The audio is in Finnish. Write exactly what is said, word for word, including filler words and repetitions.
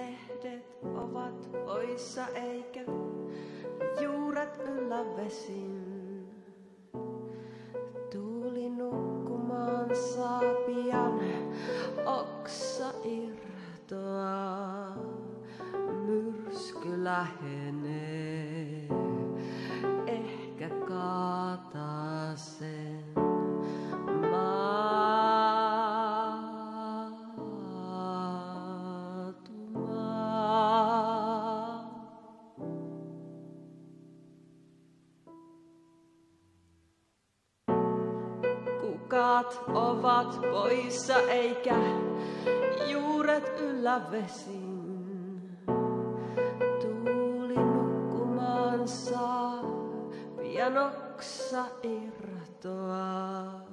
lehdet ovat poissa eikä juuret yllä vesin. Tuuli nukkumaan saa pian, oksa irtoaa, myrsky lähenee, ehkä kaataa sen maatumaan. Kukat ovat poissa eikä juuret yllä vesin. Tuuli nukkumaan saa, pian oksa irtoaa.